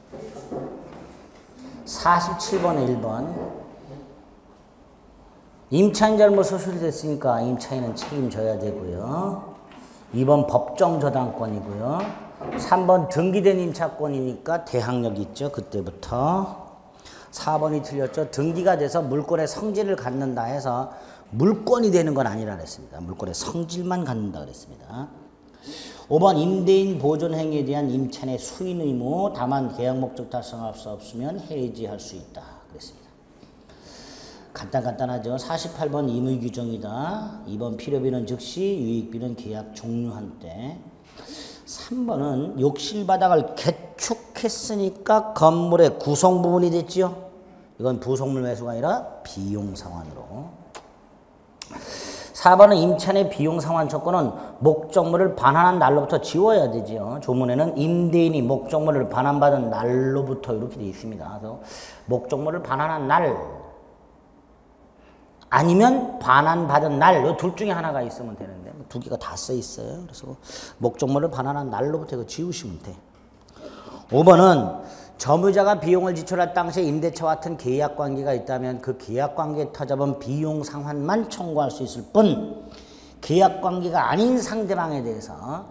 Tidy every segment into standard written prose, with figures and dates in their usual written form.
47번에 1번. 임차인 잘못 소실됐으니까 임차인은 책임져야 되고요. 2번 법정저당권이고요. 3번 등기된 임차권이니까 대항력이 있죠. 그때부터. 4번이 틀렸죠. 등기가 돼서 물권의 성질을 갖는다 해서 물권이 되는 건 아니라 그랬습니다. 물권의 성질만 갖는다 그랬습니다. 5번 임대인 보존 행위에 대한 임차인의 수인 의무, 다만 계약 목적 달성할 수 없으면 해지할 수 있다 그랬습니다. 간단하죠. 48번 임의 규정이다. 2번 필요비는 즉시, 유익비는 계약 종료한 때. 3번은 욕실 바닥을 개축했으니까 건물의 구성 부분이 됐지요. 이건 부속물 매수가 아니라 비용 상환으로. 4번은 임차인의 비용 상환 조건은 목적물을 반환한 날로부터 지워야 되죠. 조문에는 임대인이 목적물을 반환받은 날로부터 이렇게 되어 있습니다. 그래서 목적물을 반환한 날 아니면 반환받은 날, 이 둘 중에 하나가 있으면 되는데 두 개가 다 써 있어요. 그래서 목적물을 반환한 날로부터 이거 지우시면 돼. 5번은 점유자가 비용을 지출할 당시에 임대차와 같은 계약관계가 있다면 그 계약관계에 터잡은 비용 상환만 청구할 수 있을 뿐 계약관계가 아닌 상대방에 대해서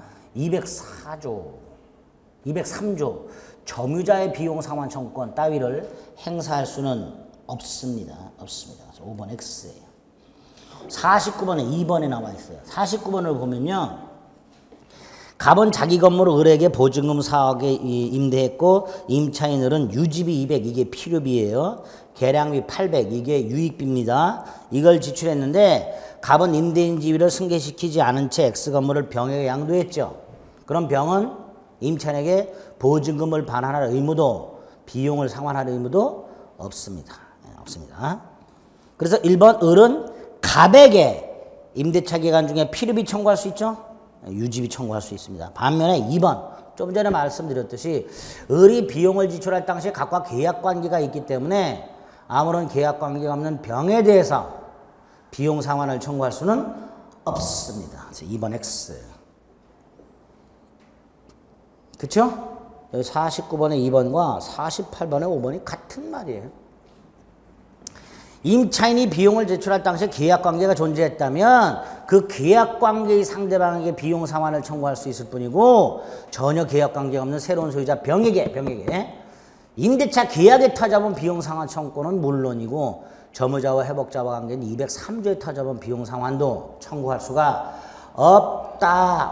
203조 점유자의 비용 상환 청구권 따위를 행사할 수는 없습니다. 없습니다. 5번 X예요. 49번에 2번에 나와 있어요. 49번을 보면요. 갑은 자기 건물을 을에게 보증금 4억에 임대했고 임차인을은 유지비 200 이게 필요비예요. 계량비 800 이게 유익비입니다. 이걸 지출했는데 갑은 임대인 지위를 승계시키지 않은 채 X건물을 병에게 양도했죠. 그럼 병은 임차인에게 보증금을 반환할 의무도 비용을 상환할 의무도 없습니다. 없습니다. 그래서 1번 을은 갑에게 임대차 기간 중에 필요비 청구할 수 있죠. 유지비 청구할 수 있습니다. 반면에 2번 좀 전에 말씀드렸듯이 을이 비용을 지출할 당시에 갑과 계약관계가 있기 때문에 아무런 계약관계가 없는 병에 대해서 비용 상환을 청구할 수는 없습니다. 그래서 2번 X. 그렇죠? 49번의 2번과 48번의 5번이 같은 말이에요. 임차인이 비용을 제출할 당시에 계약관계가 존재했다면 그 계약관계의 상대방에게 비용 상환을 청구할 수 있을 뿐이고 전혀 계약관계가 없는 새로운 소유자 병에게 임대차 계약에 터잡은 비용 상환 청구권은 물론이고 점유자와 회복자와 관계인 203조에 터잡은 비용 상환도 청구할 수가 없다.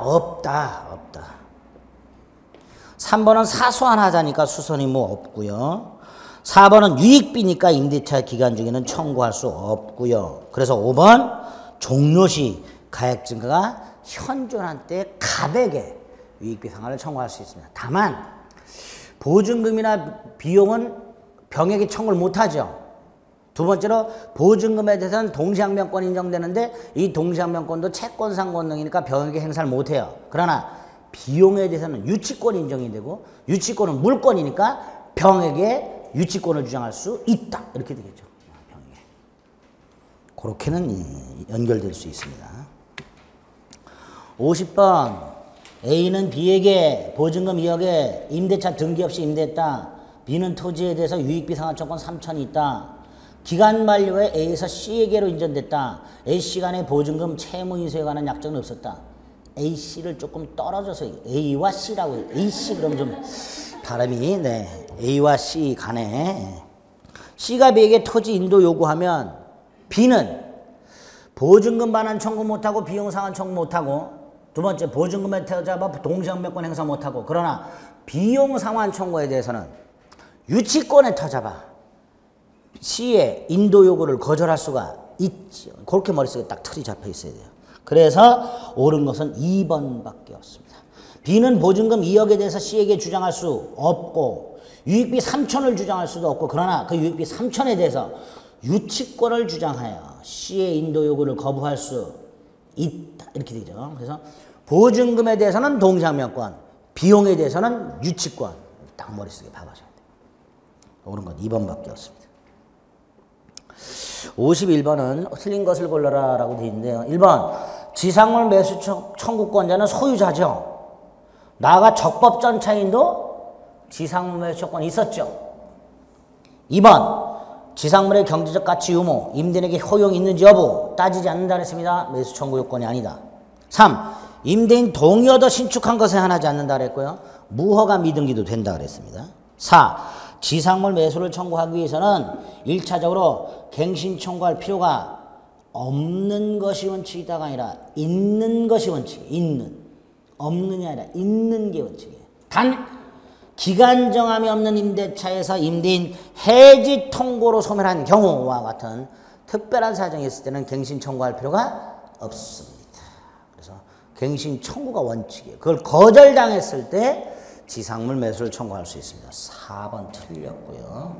3번은 사소한 하자니까 수선이 뭐 없고요. 4번은 유익비니까 임대차 기간 중에는 청구할 수 없고요. 그래서 5번 종료시 가액 증가가 현존한 때 갑에게 유익비 상환을 청구할 수 있습니다. 다만 보증금이나 비용은 병에게 청구를 못하죠. 두 번째로 보증금에 대해서는 동시항변권 인정되는데 이 동시항변권도 채권상 권능이니까 병에게 행사를 못해요. 그러나 비용에 대해서는 유치권 인정이 되고 유치권은 물권이니까 병에게 유치권을 주장할 수 있다. 이렇게 되겠죠. 병에게. 그렇게는 연결될 수 있습니다. 50번 A는 B에게 보증금 2억에 임대차 등기 없이 임대했다. B는 토지에 대해서 유익비 상환청구권 3천이 있다. 기간 만료에 A에서 C에게로 인정됐다. A씨 간의 보증금 채무 인수에 관한 약정은 없었다. A씨를 조금 떨어져서 A와 C라고 해요. A씨 그럼 좀 발음이 A와 C 간에 C가 B에게 토지 인도 요구하면 B는 보증금 반환 청구 못하고 비용 상환 청구 못하고 두 번째 보증금에 터잡아 동시항변권 행사 못하고 그러나 비용 상환 청구에 대해서는 유치권에 터잡아 C의 인도 요구를 거절할 수가 있죠. 그렇게 머릿속에 딱 틀이 잡혀 있어야 돼요. 그래서 옳은 것은 2번밖에 없습니다. B는 보증금 2억에 대해서 C에게 주장할 수 없고 유익비 3천을 주장할 수도 없고 그러나 그 유익비 3천에 대해서 유치권을 주장하여 C의 인도 요구를 거부할 수 있다. 이렇게 되죠. 그래서 보증금에 대해서는 동시항변권, 비용에 대해서는 유치권. 딱 머릿속에 박아줘야 돼요. 옳은 건 2번밖에 없습니다. 51번은 틀린 것을 골라라 라고 되어 있는데요. 1번 지상물 매수 청구권자는 소유자죠. 나아가 적법전 차인도 지상물 매수 청구권이 있었죠. 2번 지상물의 경제적 가치 유무, 임대인에게 효용이 있는지 여부 따지지 않는다 그랬습니다. 매수 청구 요건이 아니다. 3. 임대인 동의 얻어 신축한 것에 한하지 않는다 그랬고요. 무허가 미등기도 된다 그랬습니다. 4. 지상물 매수를 청구하기 위해서는 1차적으로 갱신 청구할 필요가 없는 것이 원칙이다가 아니라 있는 것이 원칙이에요. 있는. 없는이 아니라 있는 게 원칙이에요. 단 기간 정함이 없는 임대차에서 임대인 해지 통고로 소멸한 경우와 같은 특별한 사정이 있을 때는 갱신 청구할 필요가 없습니다. 그래서 갱신 청구가 원칙이에요. 그걸 거절당했을 때 지상물 매수를 청구할 수 있습니다. 4번 틀렸고요.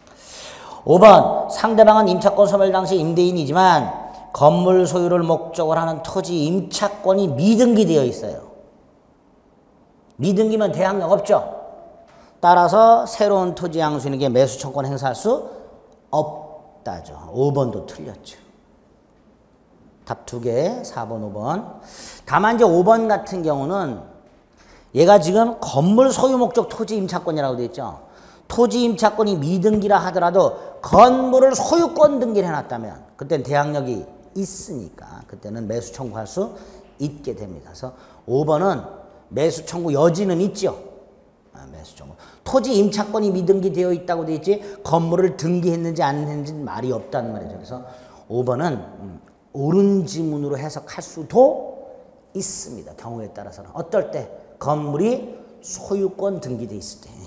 5번 상대방은 임차권 소멸 당시 임대인이지만 건물 소유를 목적으로 하는 토지 임차권이 미등기되어 있어요. 미등기면 대항력 없죠. 따라서 새로운 토지 양수인에게 매수 청구권 행사할 수 없다죠. 5번도 틀렸죠. 답 2개, 4번, 5번. 다만 이제 5번 같은 경우는 얘가 지금 건물 소유 목적 토지 임차권이라고 되어 있죠. 토지 임차권이 미등기라 하더라도 건물을 소유권 등기를 해놨다면 그때는 대항력이 있으니까 그때는 매수 청구할 수 있게 됩니다. 그래서 5번은 매수 청구 여지는 있죠. 매수 청구. 토지 임차권이 미등기되어 있다고 되어 있지 건물을 등기했는지 안 했는지는 말이 없다는 말이죠. 그래서 5번은 옳은 지문으로 해석할 수도 있습니다. 경우에 따라서는. 어떨 때? 건물이 소유권 등기되어 있을 때.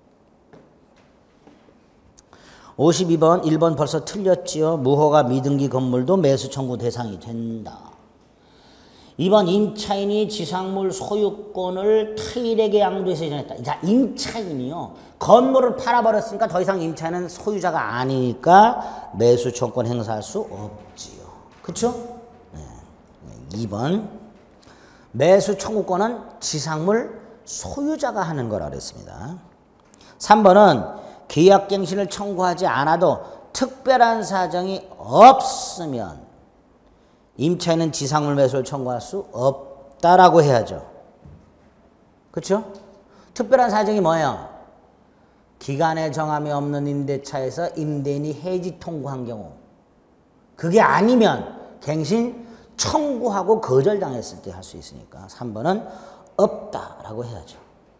52번 1번 벌써 틀렸지요. 무허가 미등기 건물도 매수 청구 대상이 된다. 2번 임차인이 지상물 소유권을 타인에게 양도해서 이전했다. 자, 임차인이요. 건물을 팔아버렸으니까 더 이상 임차인은 소유자가 아니니까 매수 청구권 행사할 수 없지요. 그렇죠? 네. 2번 매수 청구권은 지상물 소유자가 하는 거라 그랬습니다. 3번은 계약갱신을 청구하지 않아도 특별한 사정이 없으면 임차인은 지상물 매수를 청구할 수 없다라고 해야죠. 그렇죠? 특별한 사정이 뭐예요? 기간의 정함이 없는 임대차에서 임대인이 해지 통고한 경우. 그게 아니면 갱신 청구하고 거절당했을 때 할 수 있으니까 3번은 없다라고 해야죠.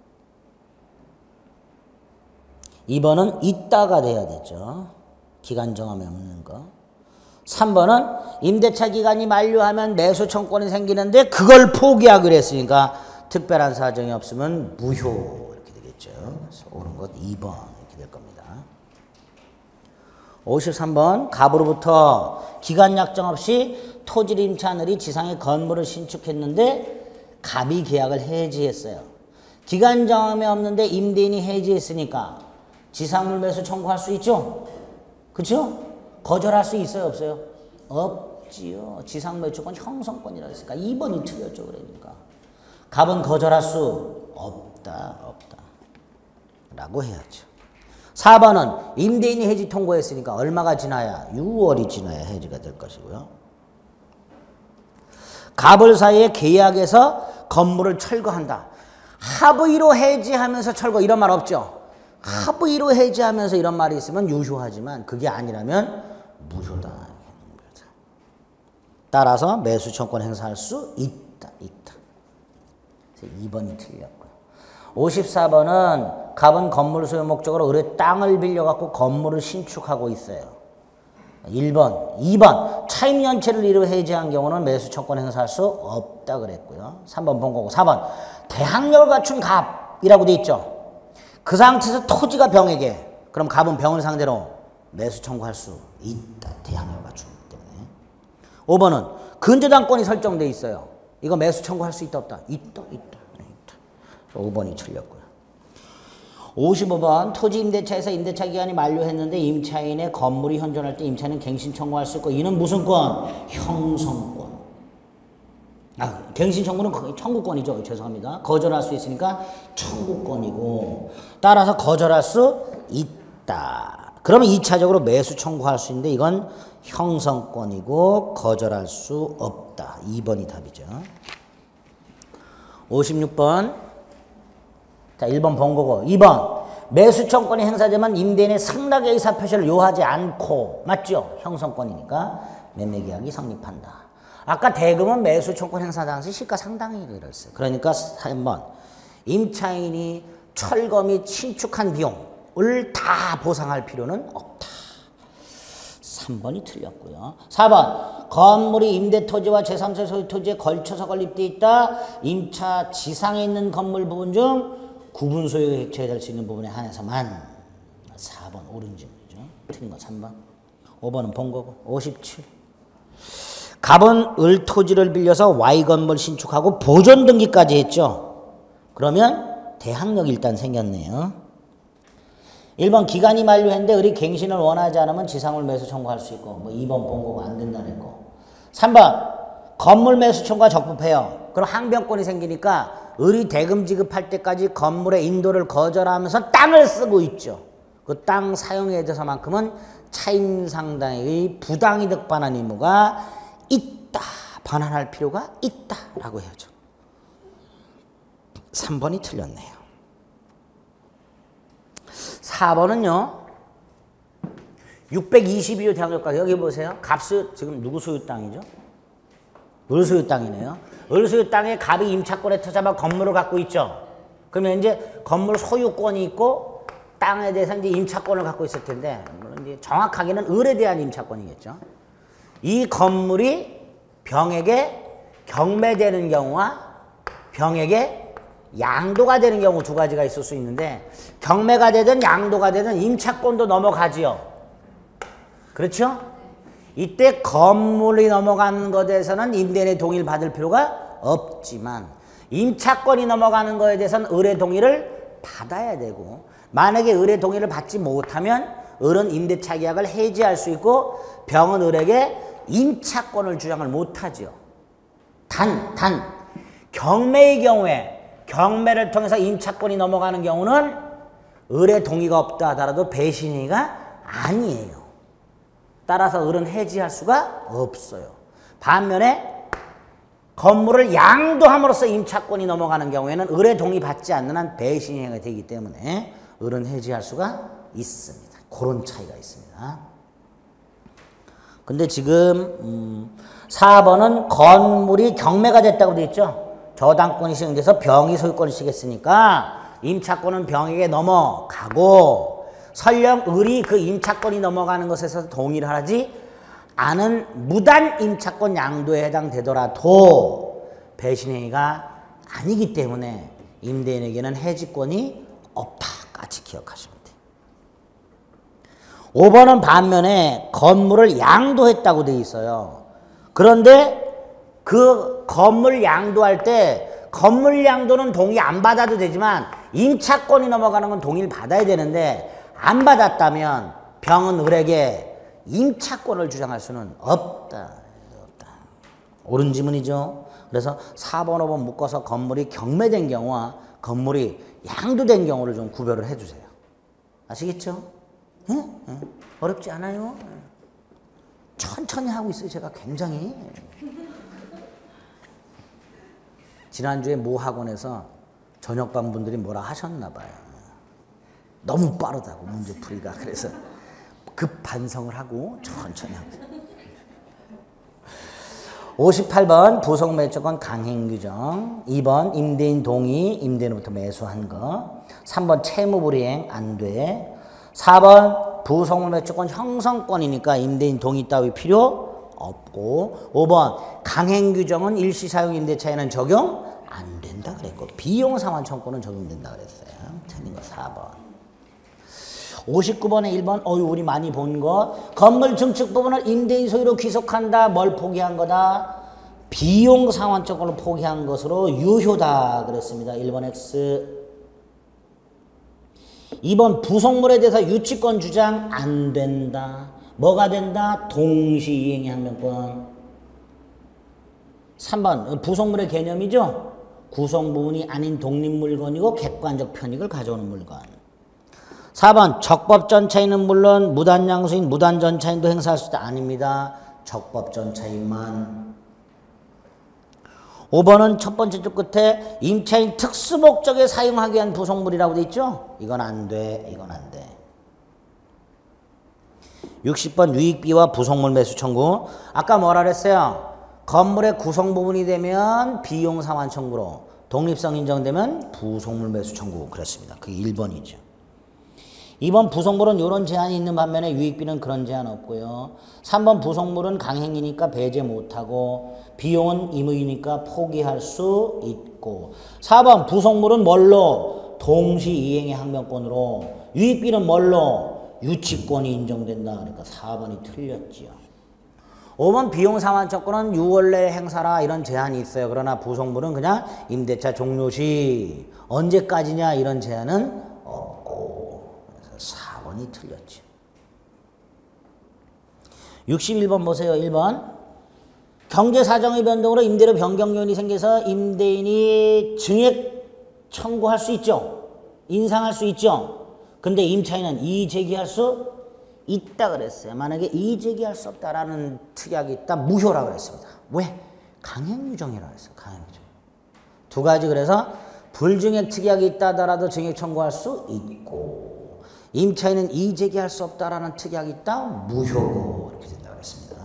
2번은 있다가 돼야 되죠. 기간 정함이 없는 거. 3번은 임대차 기간이 만료하면 매수 청구권이 생기는데 그걸 포기하기로 했으니까 특별한 사정이 없으면 무효 이렇게 되겠죠. 그래서 옳은 것 2번 이렇게 될 겁니다. 53번 갑으로부터 기간 약정 없이 토지를 임차하느니 지상의 건물을 신축했는데 갑이 계약을 해지했어요. 기간 정함이 없는데 임대인이 해지했으니까 지상물 매수 청구할 수 있죠? 그렇죠? 거절할 수 있어요? 없어요? 없지요. 지상매수권 형성권이라고 했으니까 2번이 틀렸죠. 그러니까 갑은 거절할 수 없다. 라고 해야죠. 4번은 임대인이 해지 통고했으니까 얼마가 지나야? 6월이 지나야 해지가 될 것이고요. 갑을 사이에 계약해서 건물을 철거한다. 합의로 해지하면서 철거 이런 말 없죠? 합의로 해지하면서 이런 말이 있으면 유효하지만 그게 아니라면 무효다. 따라서 매수 청구권 행사할 수 있다. 2번이 틀렸고요. 54번은 갑은 건물 소유 목적으로 의뢰 땅을 빌려갖고 건물을 신축하고 있어요. 1번, 2번 차임 연체를 이루 해지한 경우는 매수 청구권 행사할 수 없다 그랬고요. 3번 본 거고 4번 대항력을 갖춘 갑이라고 돼 있죠. 그 상태에서 토지가 병에게 그럼 갑은 병을 상대로 매수 청구할 수 있다. 대항력을 갖추기 때문에. 5번은 근저당권이 설정돼 있어요. 이거 매수 청구할 수 있다 없다? 있다. 5번이 틀렸고요. 55번 토지 임대차에서 임대차 기간이 만료했는데 임차인의 건물이 현존할 때 임차인은 갱신 청구할 수 있고 이는 무슨 권? 형성권. 갱신 청구는 청구권이죠. 죄송합니다. 거절할 수 있으니까 청구권이고 따라서 거절할 수 있다. 그러면 2차적으로 매수 청구할 수 있는데 이건 형성권이고 거절할 수 없다. 2번이 답이죠. 56번 자, 1번 본 거고. 2번 매수청권이 행사되면 임대인의 승낙의 의사표시를 요하지 않고, 맞죠? 형성권이니까 매매계약이 성립한다. 아까 대금은 매수청권 행사 당시 시가상당액을 했어요. 그러니까 3번 임차인이 철거 및 신축한 비용을 다 보상할 필요는 없다. 3번이 틀렸고요. 4번 건물이 임대토지와 제3자 소유 토지에 걸쳐서 건립되어 있다. 임차 지상에 있는 건물 부분 중 구분 소유가 획득될 수 있는 부분에 한해서만. 4번 옳은 질문이죠. 틀린 거 3번. 5번은 본 거고. 57. 갑은 을 토지를 빌려서 Y건물 신축하고 보존 등기까지 했죠. 그러면 대항력 일단 생겼네요. 1번 기간이 만료했는데 을이 갱신을 원하지 않으면 지상물 매수 청구할 수 있고, 뭐 2번 본 거고 안 된다 그랬고. 3번 건물 매수 청구가 적법해요. 그럼 항변권이 생기니까 을이 대금 지급할 때까지 건물의 인도를 거절하면서 땅을 쓰고 있죠. 그 땅 사용에 대해서만큼은 차임상당의 부당이득 반환 의무가 있다. 반환할 필요가 있다라고 해야죠. 3번이 틀렸네요. 4번은요. 622호 대항력가 여기 보세요. 갑수 지금 누구 소유 땅이죠? 을 소유 땅이네요. 을 소유 땅에 갑이 임차권에 터잡아 건물을 갖고 있죠. 그러면 이제 건물 소유권이 있고 땅에 대해서 이제 임차권을 갖고 있을 텐데, 물론 이제 정확하게는 을에 대한 임차권이겠죠. 이 건물이 병에게 경매되는 경우와 병에게 양도가 되는 경우 두 가지가 있을 수 있는데, 경매가 되든 양도가 되든 임차권도 넘어가지요. 그렇죠? 이때 건물이 넘어가는 것에 대해서는 임대인의 동의를 받을 필요가 없지만, 임차권이 넘어가는 것에 대해서는 을의 동의를 받아야 되고, 만약에 을의 동의를 받지 못하면 을은 임대차 계약을 해지할 수 있고 병은 을에게 임차권을 주장을 못하죠. 단 경매의 경우에, 경매를 통해서 임차권이 넘어가는 경우는 을의 동의가 없다 하더라도 배신행위가 아니에요. 따라서 을은 해지할 수가 없어요. 반면에 건물을 양도함으로써 임차권이 넘어가는 경우에는 을의 동의 받지 않는 한 배신행위가 되기 때문에 을은 해지할 수가 있습니다. 그런 차이가 있습니다. 근데 지금 4번은 건물이 경매가 됐다고 되어 있죠. 저당권이 시행돼서 병이 소유권을 시겠으니까 임차권은 병에게 넘어가고, 설령 을이 그 임차권이 넘어가는 것에서 동의를 하지 않은 무단 임차권 양도에 해당되더라도 배신행위가 아니기 때문에 임대인에게는 해지권이 없다까지 기억하시면 돼요. 5번은 반면에 건물을 양도했다고 되어 있어요. 그런데 그 건물 양도할 때 건물 양도는 동의 안 받아도 되지만 임차권이 넘어가는 건 동의를 받아야 되는데, 안 받았다면 병은 을에게 임차권을 주장할 수는 없다. 옳은 지문이죠. 그래서 4번, 5번 묶어서 건물이 경매된 경우와 건물이 양도된 경우를 좀 구별을 해주세요. 아시겠죠? 응? 응. 어렵지 않아요? 천천히 하고 있어요. 제가 굉장히. 지난주에 모 학원에서 저녁반 분들이 뭐라 하셨나 봐요. 너무 빠르다고 문제풀이가. 그래서 급 반성을 하고 천천히 하고. 58번 부속매매권 강행규정. 2번 임대인 동의, 임대인으로부터 매수한 거. 3번 채무불이행 안 돼. 4번 부속매매권 형성권이니까 임대인 동의 따위 필요 없고. 5번 강행규정은 일시사용 임대차에는 적용 안 된다 그랬고, 비용상환청구는 적용된다 그랬어요. 틀린 거 4번. 59번에 1번, 우리 많이 본 거. 건물 증축 부분을 임대인 소유로 귀속한다. 뭘 포기한 거다? 비용 상환적으로 포기한 것으로 유효다 그랬습니다. 1번 X. 2번 부속물에 대해서 유치권 주장 안 된다. 뭐가 된다? 동시이행의 항명권. 3번 부속물의 개념이죠. 구성 부분이 아닌 독립물건이고 객관적 편익을 가져오는 물건. 4번 적법전차인은 물론 무단양수인 무단전차인도 행사할 수 있다. 아닙니다. 적법전차인만. 5번은 첫 번째 줄 끝에 임차인 특수 목적에 사용하기 위한 부속물이라고 돼 있죠? 이건 안 돼. 이건 안 돼. 60번 유익비와 부속물 매수 청구. 아까 뭐라 그랬어요? 건물의 구성 부분이 되면 비용 상환 청구로, 독립성 인정되면 부속물 매수 청구 그랬습니다. 그게 1번이죠. 2번 부속물은 이런 제한이 있는 반면에 유익비는 그런 제한 없고요. 3번 부속물은 강행이니까 배제 못하고 비용은 임의니까 포기할 수 있고. 4번 부속물은 뭘로? 동시 이행의 항변권으로. 유익비는 뭘로? 유치권이 인정된다. 그러니까 4번이 틀렸지요. 5번 비용 상환 조건은 6월 내 행사라 이런 제한이 있어요. 그러나 부속물은 그냥 임대차 종료 시 언제까지냐 이런 제한은 없고. 그래서 4번이 틀렸죠. 61번 보세요. 1번. 경제사정의 변동으로 임대료 변경 요인이 생겨서 임대인이 증액 청구할 수 있죠. 인상할 수 있죠. 근데 임차인은 이의 제기할 수 있다 그랬어요. 만약에 이의 제기할 수 없다라는 특약이 있다, 무효라고 그랬습니다. 왜? 강행유정이라고 했어요. 강행유정. 두 가지. 그래서 불증액 특약이 있다 하더라도 증액 청구할 수 있고, 임차인은 이의 제기할 수 없다라는 특약이 있다, 무효고 이렇게 된다고 그랬습니다.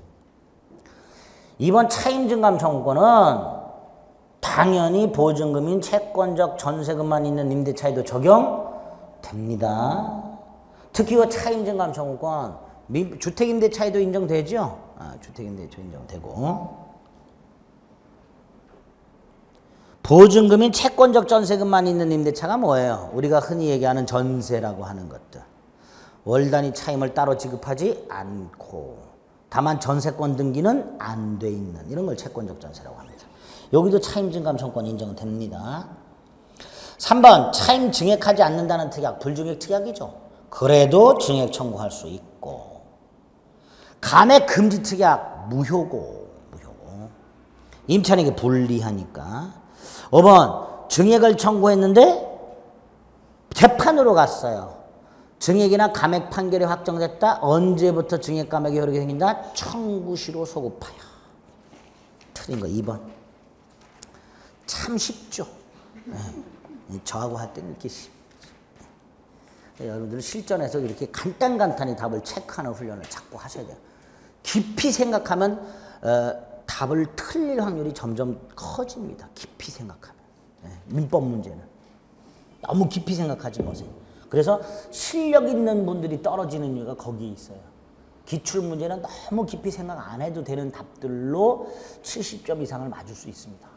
2번 차임증감 청구권은 당연히 보증금인 채권적 전세금만 있는 임대차에도 적용됩니다. 특히 그 차임증감 청구권, 주택임대차에도 인정되죠? 주택임대차 인정되고. 보증금인 채권적 전세금만 있는 임대차가 뭐예요? 우리가 흔히 얘기하는 전세라고 하는 것들. 월 단위 차임을 따로 지급하지 않고 다만 전세권 등기는 안 돼 있는 이런 걸 채권적 전세라고 합니다. 여기도 차임증감 청구권 인정됩니다. 3번 차임 증액하지 않는다는 특약, 불증액 특약이죠. 그래도 증액 청구할 수 있고. 감액 금지 특약 무효고. 임차인에게 불리하니까. 5번 증액을 청구했는데 재판으로 갔어요. 증액이나 감액 판결이 확정됐다. 언제부터 증액 감액이 효력이 생긴다? 청구시로 소급하여. 틀린 거 2번. 참 쉽죠. 네. 저하고 할 때는 이렇게 쉽죠. 여러분들은 실전에서 이렇게 간단히 답을 체크하는 훈련을 자꾸 하셔야 돼요. 깊이 생각하면 답을 틀릴 확률이 점점 커집니다. 깊이 생각하면. 민법 문제는. 너무 깊이 생각하지 마세요. 그래서 실력 있는 분들이 떨어지는 이유가 거기에 있어요. 기출문제는 너무 깊이 생각 안 해도 되는 답들로 70점 이상을 맞을 수 있습니다.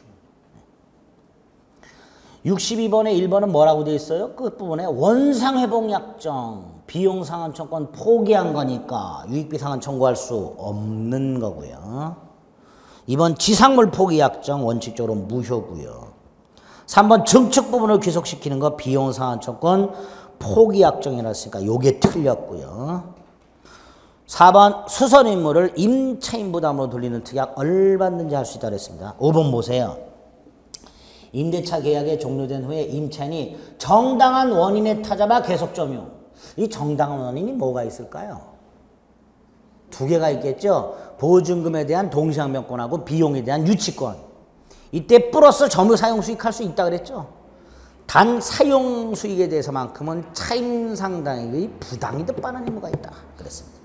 62번에 1번은 뭐라고 되어 있어요? 끝부분에 원상회복약정, 비용상환청권 포기한 거니까 유익비 상환 청구할 수 없는 거고요. 2번 지상물 포기약정 원칙적으로 무효고요. 3번 증축 부분을 귀속시키는 거 비용상환청권 포기약정이라 했으니까 요게 틀렸고요. 4번 수선임무를 임차인 부담으로 돌리는 특약 얼마든지 할 수 있다고 했습니다. 5번 보세요. 임대차 계약이 종료된 후에 임차인이 정당한 원인에 타잡아 계속 점유. 이 정당한 원인이 뭐가 있을까요? 두 개가 있겠죠. 보증금에 대한 동시항변권하고 비용에 대한 유치권. 이때 플러스 점유 사용 수익할 수 있다 그랬죠. 단 사용 수익에 대해서만큼은 차임 상당액의 부당이득 반환 의무가 있다 그랬습니다.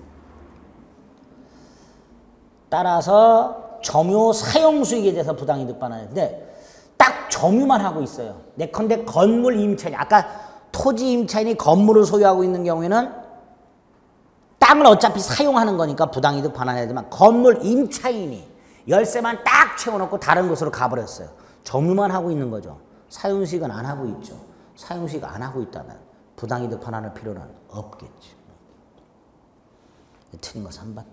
따라서 점유 사용 수익에 대해서 부당이득 반환인데 딱 점유만 하고 있어요. 예컨대 건물 임차인, 아까 토지 임차인이 건물을 소유하고 있는 경우에는 땅을 어차피 사용하는 거니까 부당이득 반환해야 되지만 건물 임차인이 열쇠만 딱 채워놓고 다른 곳으로 가버렸어요. 점유만 하고 있는 거죠. 사용수익은 안 하고 있죠. 사용수익 안 하고 있다면 부당이득 반환할 필요는 없겠죠. 틀린 거 3번.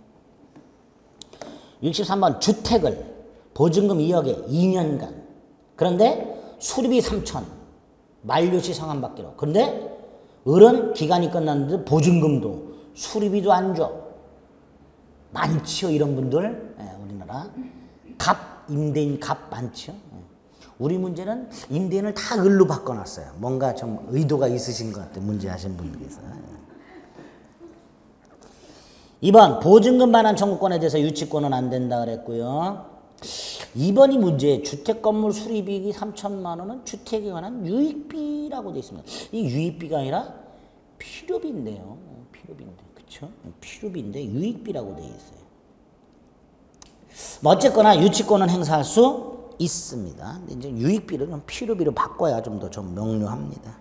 63번 주택을 보증금 2억에 2년간 그런데 수리비 3천 만료시 상환받기로. 그런데 을은 기간이 끝났는데 보증금도 수리비도 안 줘. 많지요 이런 분들. 우리나라 임대인 많지요. 우리 문제는 임대인을 다 을로 바꿔놨어요. 뭔가 좀 의도가 있으신 것 같아요. 문제하신 분들께서. 2번 보증금 반환 청구권에 대해서 유치권은 안 된다 그랬고요. 2번이 문제. 주택 건물 수리비익이 3천만 원은 주택에 관한 유익비라고 되어 있습니다. 이 유익비가 아니라 필요비인데요. 필요비인데. 그쵸? 필요비인데 유익비라고 되어 있어요. 뭐 어쨌거나 유치권은 행사할 수 있습니다. 근데 이제 유익비를 좀 필요비로 바꿔야 좀 더 좀 명료합니다.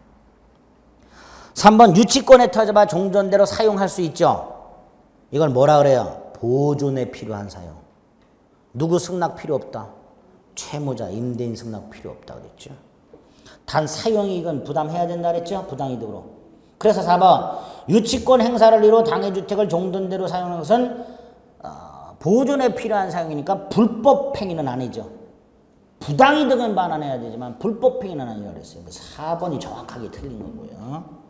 3번 유치권에 터져봐 종전대로 사용할 수 있죠. 이걸 뭐라 그래요? 보존에 필요한 사용. 누구 승낙 필요 없다. 채무자, 임대인 승낙 필요 없다 그랬죠. 단 사용이익은 부담해야 된다 그랬죠. 부당이득으로. 그래서 4번 유치권 행사를 이루 당해주택을 종전대로 사용하는 것은 보존에 필요한 사용이니까 불법행위는 아니죠. 부당이득은 반환해야 되지만 불법행위는 아니라고 그랬어요. 4번이 정확하게 틀린 거고요.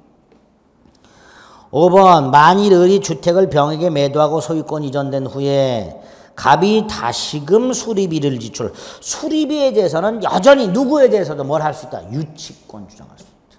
5번 만일 을이 주택을 병에게 매도하고 소유권 이전된 후에 갑이 다시금 수리비를 지출. 수리비에 대해서는 여전히 누구에 대해서도 뭘 할 수 있다? 유치권 주장할 수 있다.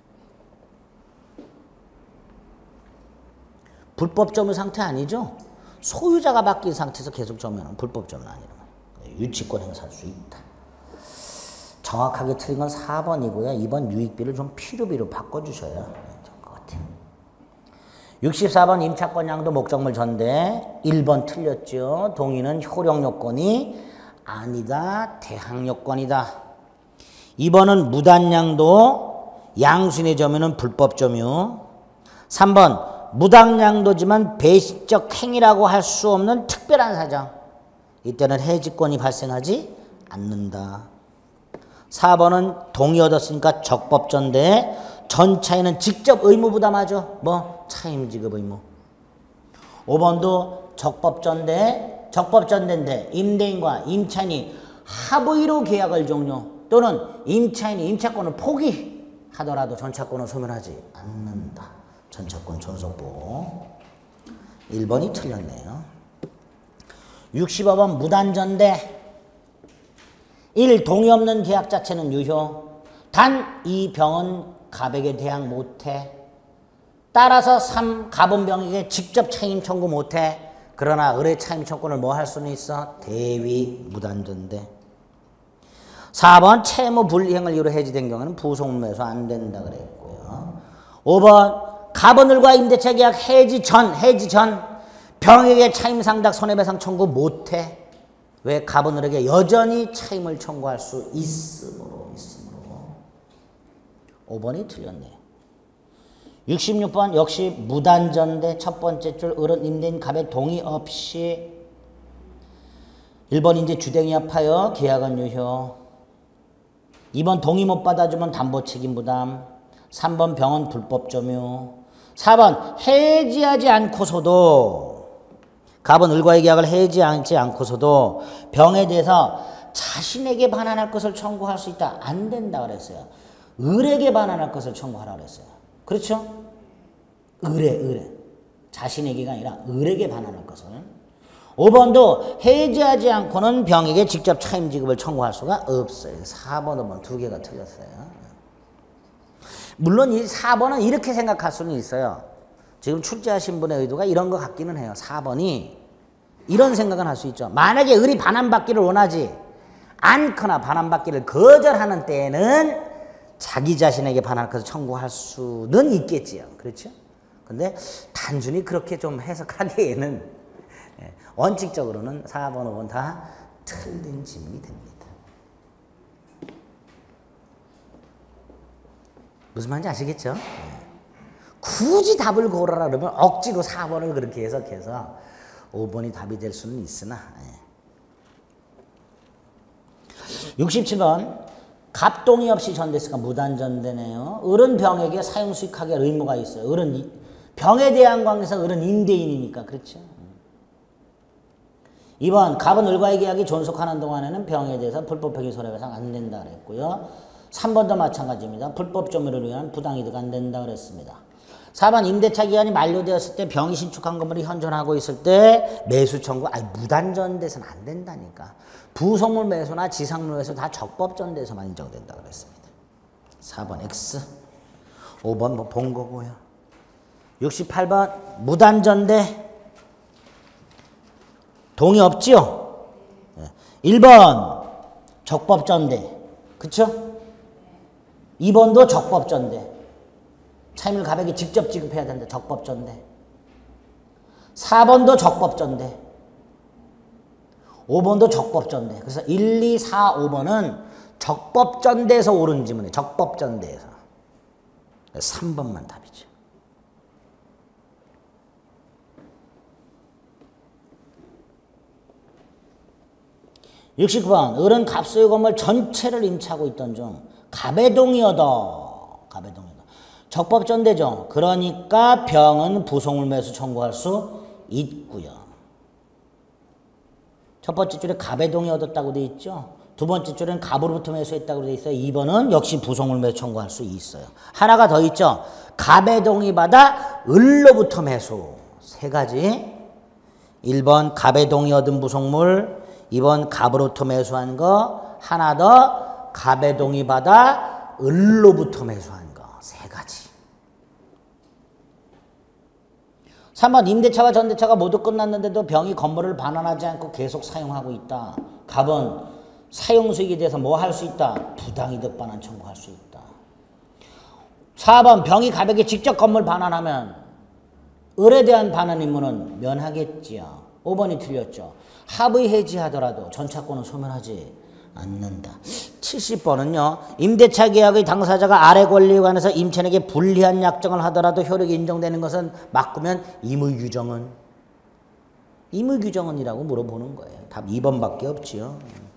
불법 점유 상태 아니죠? 소유자가 바뀐 상태에서 계속 점유하는 불법 점유는 아니란 말이에요. 유치권 행사할 수 있다. 정확하게 틀린 건 4번이고요. 2번 유익비를 좀 필요비로 바꿔주셔야 될 것 같아요. 64번 임차권 양도 목적물 전대. 1번 틀렸죠. 동의는 효력 요건이 아니다. 대항 요건이다. 2번은 무단 양도 양수인의 점유는 불법 점유. 3번 무당 양도지만 배신적 행위라고 할 수 없는 특별한 사정. 이때는 해지권이 발생하지 않는다. 4번은 동의 얻었으니까 적법전대. 전차인은 직접 의무 부담하죠. 뭐 차임지급 의무. 5번도 적법전대. 적법전대인데 임대인과 임차인이 합의로 계약을 종료 또는 임차인이 임차권을 포기하더라도 전차권을 소멸하지 않는다. 전차권 존속보. 1번이 틀렸네요. 65번 무단전대. 1. 동의 없는 계약 자체는 유효. 단 이 병은 갑에게 대항 못해. 따라서 3. 갑은 병에게 직접 차임 청구 못해. 그러나 을의 차임 청구를 뭐 할 수는 있어? 대위 무단전대. 4번 채무 불이행을 이유로 해지된 경우는 부속 매수 안 된다 그랬고요. 5번 갑은 을과 임대차 계약 해지 전 병에게 차임 상당 손해배상 청구 못해. 왜? 갑은 을에게 여전히 차임을 청구할 수 있으므로. 5번이 틀렸네요. 66번 역시 무단전대. 첫 번째 줄 을은 임대인 갑의 동의 없이. 1번 이제 주댕이 아파요. 계약은 유효. 2번 동의 못 받아주면 담보 책임 부담. 3번 병은 불법 점유. 4번 해지하지 않고서도 갑은 을과의 계약을 해지하지 않고서도 병에 대해서 자신에게 반환할 것을 청구할 수 있다. 안 된다 그랬어요. 을에게 반환할 것을 청구하라 그랬어요. 그렇죠? 을에. 자신에게가 아니라 을에게 반환할 것을. 5번도 해지하지 않고는 병에게 직접 차임 지급을 청구할 수가 없어요. 4번, 5번 두 개가 틀렸어요. 물론 이 4번은 이렇게 생각할 수는 있어요. 지금 출제하신 분의 의도가 이런 것 같기는 해요. 4번이 이런 생각은 할 수 있죠. 만약에 을이 반환받기를 원하지 않거나 반환받기를 거절하는 때에는 자기 자신에게 반환할 것을 청구할 수는 있겠지요. 그렇죠? 근데 단순히 그렇게 좀 해석하기에는 원칙적으로는 4번, 5번 다 틀린 질문이 됩니다. 무슨 말인지 아시겠죠? 굳이 답을 고르라 그러면 억지로 4번을 그렇게 해석해서 5번이 답이 될 수는 있으나. 67번 갑 동의 없이 전대했으니까 무단전대네요. 을은 병에게 사용 수익하게 할 의무가 있어요. 을은 병에 대한 관계에서 을은 임대인이니까. 그렇죠? 2번 갑은 을과의 계약이 존속하는 동안에는 병에 대해서 불법행위 손해배상 안 된다 그랬고요. 3번도 마찬가지입니다. 불법 점유를 위한 부당이득 안 된다 그랬습니다. 4번 임대차 기간이 만료되었을 때 병이 신축한 건물이 현존하고 있을 때 매수 청구. 무단전대에서는 안 된다니까. 부속물 매수나 지상물 매수 다 적법전대에서만 인정된다 그랬습니다. 4번 X. 5번 뭐 본 거고요. 68번 무단전대. 동의 없지요? 1번 적법전대. 그쵸? 2번도 적법전대. 차임을 가백이 직접 지급해야 된다. 적법전대. 4번도 적법전대. 5번도 적법전대. 그래서 1, 2, 4, 5번은 적법전대에서 옳은 지문이에요. 적법전대에서. 3번만 답이죠. (69번) 을은 갑소유 건물 전체를 임차하고 있던 중 갑의동이어다. 갑의동이어다. 적법전대죠. 그러니까 병은 부속물 매수 청구할 수 있고요. 첫 번째 줄에 갑의동이 얻었다고 돼 있죠. 두 번째 줄에는 갑으로부터 매수했다고 돼 있어요. 2번은 역시 부속물 매수 청구할 수 있어요. 하나가 더 있죠. 갑의동이 받아 을로부터 매수. 세 가지. 1번 갑의동이 얻은 부속물, 2번 갑으로부터 매수한 거, 하나 더 갑의동이 받아 을로부터 매수한 거. 세 가지. 3번 임대차와 전대차가 모두 끝났는데도 병이 건물을 반환하지 않고 계속 사용하고 있다. 갑은 사용수익에 대해서 뭐 할 수 있다? 부당이득 반환 청구할 수 있다. 4번 병이 갑에게 직접 건물 반환하면 을에 대한 반환 임무는 면하겠지요. 5번이 틀렸죠. 합의 해지하더라도 전차권은 소멸하지 않는다. 70번은요. 임대차 계약의 당사자가 아래 권리에 관해서 임차인에게 불리한 약정을 하더라도 효력이 인정되는 것은 맞으면 임의규정은? 임의규정은이라고 물어보는 거예요. 답 2번밖에 없지요.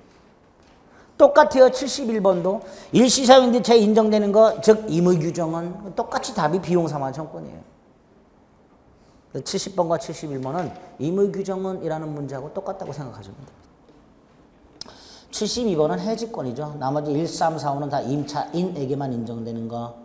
똑같아요. 71번도 일시사용 임대차에 인정되는 거, 즉 임의규정은 똑같이 답이 비용사만 청권이에요. 70번과 71번은 임의규정은이라는 문제하고 똑같다고 생각하시면 됩니다. 72번은 해지권이죠. 나머지 1, 3, 4, 5는 다 임차인에게만 인정되는 거.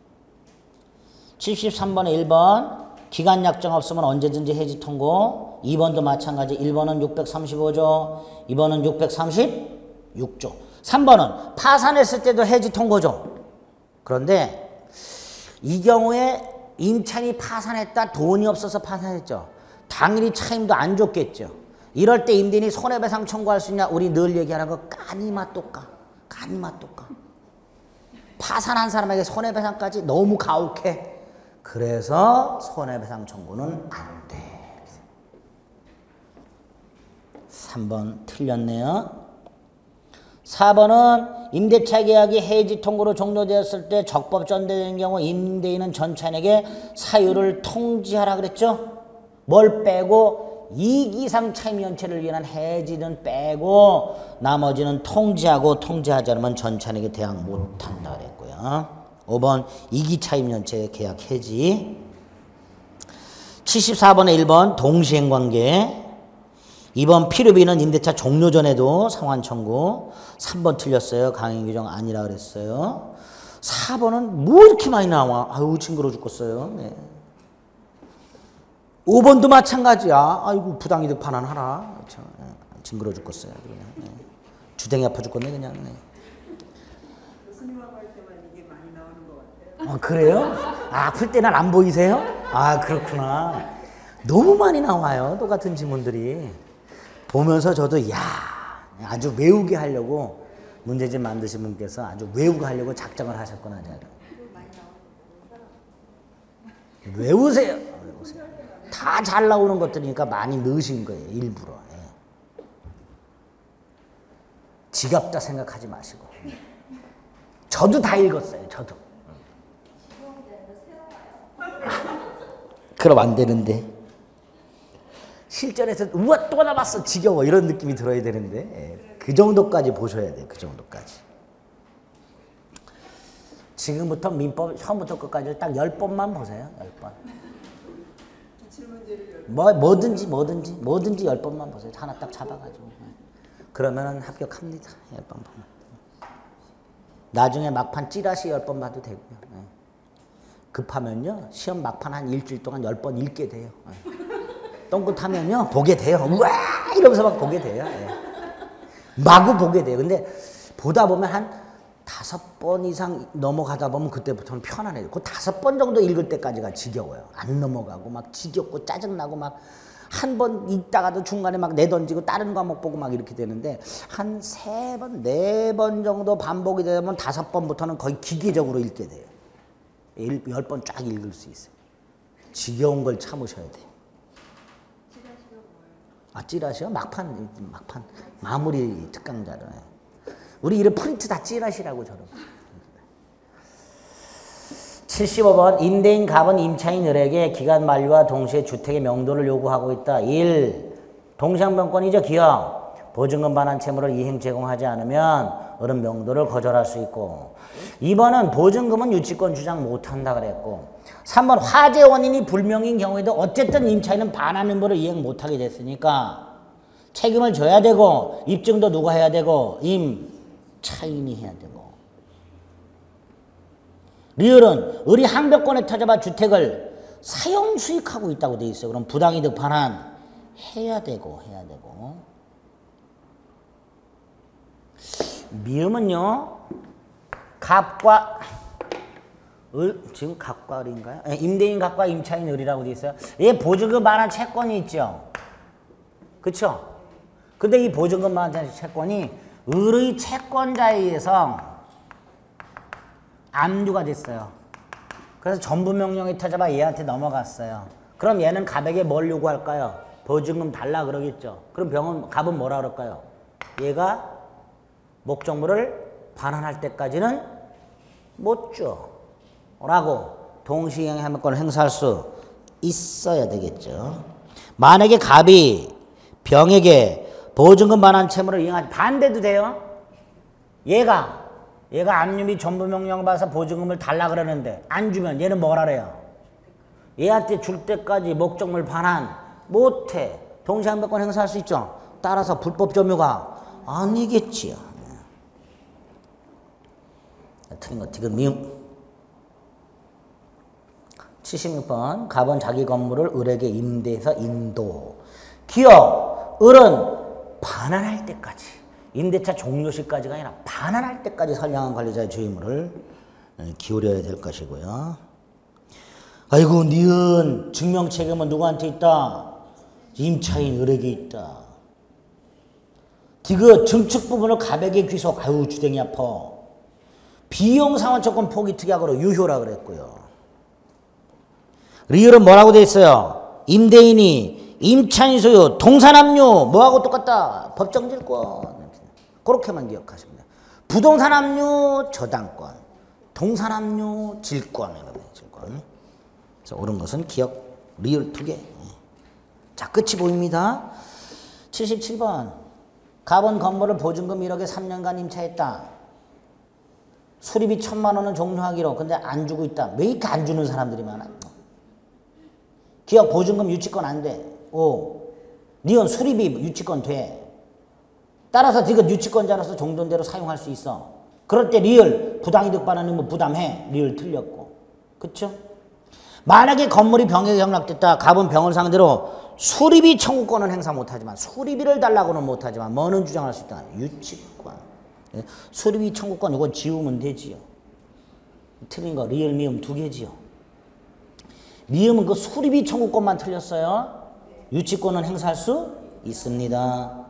73번에 1번 기간 약정 없으면 언제든지 해지 통고. 2번도 마찬가지. 1번은 635조, 2번은 636조. 3번은 파산했을 때도 해지 통고죠. 그런데 이 경우에 임차인이 파산했다, 돈이 없어서 파산했죠. 당일이 차임도 안 줬겠죠. 이럴 때 임대인이 손해배상 청구할 수 있냐? 우리 늘 얘기하는 거 까니마 똑까. 까니마 똑까. 파산한 사람에게 손해배상까지 너무 가혹해. 그래서 손해배상 청구는 안 돼. 3번 틀렸네요. 4번은 임대차 계약이 해지 통고로 종료되었을 때 적법전대되는 경우 임대인은 전차인에게 사유를 통지하라 그랬죠? 뭘 빼고 이익 이상 차임 연체를 위한 해지는 빼고 나머지는 통지하고 통지하지 않으면 전차인에게 대항 못한다 그랬고요. 5번 이기 차임 연체 계약 해지. 74번에 1번 동시행관계. 2번 필요비는 임대차 종료 전에도 상환 청구. 3번 틀렸어요. 강행 규정 아니라 그랬어요. 4번은 뭐 이렇게 많이 나와. 아유 징그러 죽겠어요. 네. 5번도 마찬가지야. 아이고 부당이득 반환하라. 그렇죠. 네. 징그러 죽겠어요. 네. 주댕이 아파 죽겠네 그냥. 네. 교수님하고 할 때만 이게 많이 나오는 것 같아요. 아 그래요? 아플 때는 안 보이세요? 아 그렇구나. 너무 많이 나와요. 똑같은 지문들이. 보면서 저도 야 아주 외우게 하려고 문제집 만드신 분께서 아주 외우게 하려고 작정을 하셨구나. 외우세요. 외우세요. 다 잘 나오는 것들이니까 많이 넣으신 거예요. 일부러. 예. 지겹다 생각하지 마시고. 저도 다 읽었어요. 저도. 그럼 안 되는데. 실전에서 우와 또 남았어 지겨워 이런 느낌이 들어야 되는데 예, 그 정도까지 보셔야 돼요. 그 정도까지. 지금부터 민법 처음부터 끝까지 딱 10번만 보세요. 10번. 뭐든지 10번만 보세요. 하나 딱 잡아가지고. 그러면은 합격합니다. 10번 보면. 나중에 막판 찌라시 10번 봐도 되고요. 예. 급하면요 시험 막판 한 일주일 동안 10번 읽게 돼요. 예. 똥긋하면요 보게 돼요. 우와 이러면서 막 보게 돼요. 예. 마구 보게 돼요. 근데 보다 보면 한 5번 이상 넘어가다 보면 그때부터는 편안해요. 그 5번 정도 읽을 때까지가 지겨워요. 안 넘어가고 막 지겹고 짜증나고 막 한 번 있다가도 중간에 막 내던지고 다른 과목 보고 막 이렇게 되는데 한 3번, 4번 정도 반복이 되면 5번부터는 거의 기계적으로 읽게 돼요. 10번 쫙 읽을 수 있어요. 지겨운 걸 참으셔야 돼요. 아, 찌라시요? 막판 마무리 특강자잖아요. 우리 이름 프린트 다 찌라시라고 저런. 75번 임대인 갑은 임차인 을에게 기간 만료와 동시에 주택의 명도를 요구하고 있다. 1. 동시항변권이죠. 기억. 보증금 반환 채무를 이행 제공하지 않으면 을은 명도를 거절할 수 있고 2번은 보증금은 유치권 주장 못한다 그랬고 3번 화재 원인이 불명인 경우에도 어쨌든 임차인은 반환 의무를 이행 못하게 됐으니까 책임을 져야 되고 입증도 누가 해야 되고 임차인이 해야 되고 리을은 을이 항변권에 터져봐 주택을 사용 수익하고 있다고 돼 있어요. 그럼 부당이득 반환 해야 되고 미음은요 갑과 을 지금 갑과 을인가요? 임대인 갑과 임차인 을이라고 돼 있어요. 얘 보증금 반환 채권이 있죠. 그쵸? 근데 이 보증금 반환 채권이 을의 채권자에 의해서 압류가 됐어요. 그래서 전부 명령이 터져봐 얘한테 넘어갔어요. 그럼 얘는 갑에게 뭘 요구할까요? 보증금 달라 그러겠죠. 그럼 갑은 뭐라 그럴까요? 얘가 목적물을 반환할 때까지는 못 줘. 라고 동시행의 항변권을 행사할 수 있어야 되겠죠. 만약에 갑이 병에게 보증금 반환 채무를 이행하지 반대도 돼요. 얘가 압류 및 전부 명령을 받아서 보증금을 달라 그러는데 안 주면 얘는 뭐라 그래요? 얘한테 줄 때까지 목적물 반환 못해. 동시항변권 행사할 수 있죠. 따라서 불법 점유가 아니겠지요. 틀린 거 디귿 미음. 76번 갑은 자기 건물을 을에게 임대해서 인도. 기억 을은 반환할 때까지 임대차 종료시까지가 아니라 반환할 때까지 선량한 관리자의 주의무를 기울여야 될 것이고요. 아이고 니은 증명책임은 누구한테 있다? 임차인 을에게 있다. 디귿 증축 부분을 갑에게 귀속. 아유 주댕이 아파. 비용상환조건 포기 특약으로 유효라 그랬고요. 리을은 뭐라고 돼 있어요? 임대인이 임차인 소유 동산압류 뭐하고 똑같다? 법정질권. 그렇게만 기억하시면 돼요. 부동산 압류 저당권, 동산압류 질권. 그래서 옳은 것은 기억 리을 2개. 자 끝이 보입니다. 77번 갑은 건물을 보증금 1억에 3년간 임차했다. 수리비 1,000만 원은 종료하기로. 근데 안 주고 있다. 왜 이렇게 안 주는 사람들이 많아? 기억 보증금 유치권 안 돼. 오. 니은 수리비 유치권 돼. 따라서 디귿 유치권자로서 정돈대로 사용할 수 있어. 그럴 때 리을 부당이득 반환 의무 부담해. 리을 틀렸고. 그쵸? 만약에 건물이 병에 경락됐다. 갑은 병을 상대로 수리비 청구권은 행사 못하지만 수리비를 달라고는 못하지만 뭐는 주장할 수 있다. 유치권. 수리비 청구권 이건 지우면 되지요. 틀린 거 리을 미음 2개지요. 미음은 그 수리비 청구권만 틀렸어요. 유치권은 행사할 수 있습니다.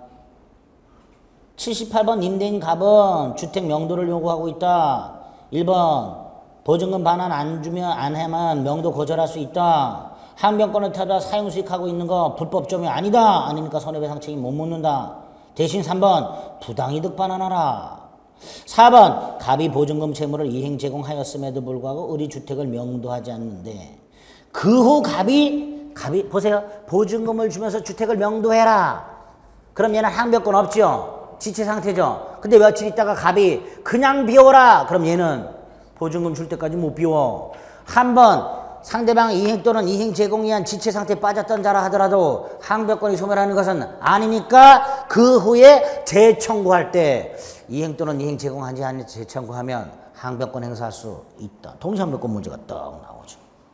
78번 임대인 갑은 주택 명도를 요구하고 있다. 1번 보증금 반환 안 주면 안 해만 명도 거절할 수 있다. 항변권을 타다 사용 수익하고 있는 거 불법 점유 아니다. 아니니까 손해배상 책임 못 묻는다. 대신 3번 부당이득 반환하라. 4번 갑이 보증금 채무를 이행 제공하였음에도 불구하고 을이 주택을 명도하지 않는데 그 후 갑이 보세요. 보증금을 주면서 주택을 명도해라. 그럼 얘는 항변권 없죠. 지체 상태죠. 근데 며칠 있다가 갑이 그냥 비워라. 그럼 얘는 보증금 줄 때까지 못 비워. 한 번 상대방 이행 또는 이행 제공에 의한 지체 상태에 빠졌던 자라 하더라도 항변권이 소멸하는 것은 아니니까 그 후에 재청구할 때 이행 또는 이행 제공하지 않는 재청구하면 항변권 행사할 수 있다. 동시항변권 문제가 딱 나오죠.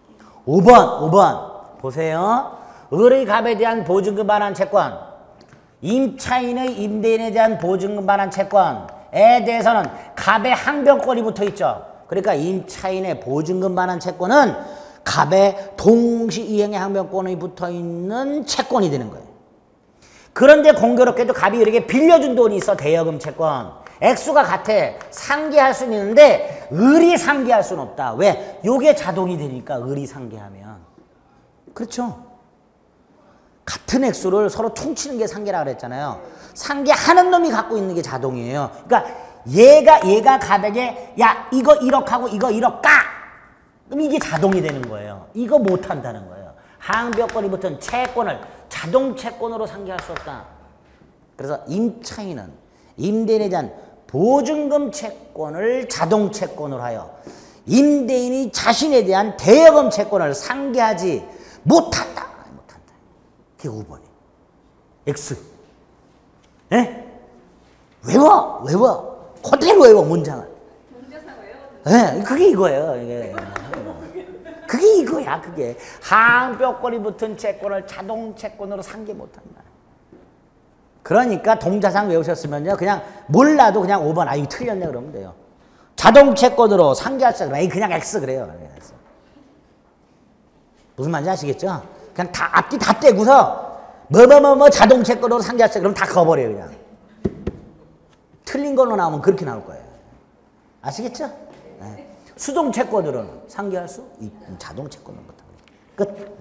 5번 보세요. 을의 갑에 대한 보증금 반환 채권, 임차인의 임대인에 대한 보증금 반환 채권에 대해서는 갑의 항변권이 붙어 있죠. 그러니까 임차인의 보증금 반환 채권은 갑에 동시 이행의 항변권이 붙어있는 채권이 되는 거예요. 그런데 공교롭게도 갑이 이렇게 빌려준 돈이 있어. 대여금 채권. 액수가 같아. 상계할 수는 있는데 을이 상계할 수는 없다. 왜? 요게 자동이 되니까 을이 상계하면. 그렇죠? 같은 액수를 서로 퉁치는 게 상계라 그랬잖아요. 상계하는 놈이 갖고 있는 게 자동이에요. 그러니까 얘가 갑에게 야 이거 1억 하고 이거 1억 까! 그럼 이게 자동이 되는 거예요. 이거 못한다는 거예요. 항변권이 붙은 채권을 자동 채권으로 상계할 수 없다. 그래서 임차인은 임대인에 대한 보증금 채권을 자동 채권으로 하여 임대인이 자신에 대한 대여금 채권을 상계하지 못한다. 그게 5번이에요. X. 예? 외워. 그대로 외워, 문장을. 동자상 외워. 예, 그게 이거예요. 이게. 그게 이거야, 그게. 항변권이 붙은 채권을 자동 채권으로 상계 못한다. 그러니까 동자상 외우셨으면요, 그냥 몰라도 그냥 5번, 아, 이거 틀렸네, 그러면 돼요. 자동 채권으로 상계할 수 없다. 그냥 X 그래요. 무슨 말인지 아시겠죠? 그냥 다, 앞뒤 다 떼고서, 자동 채권으로 상계할 수 없다. 그럼 다 그어버려요, 그냥. 틀린 걸로 나오면 그렇게 나올 거예요. 아시겠죠? 네. 수동 채권으로는 상계할 수 있는 자동 채권은 못합니다. 끝.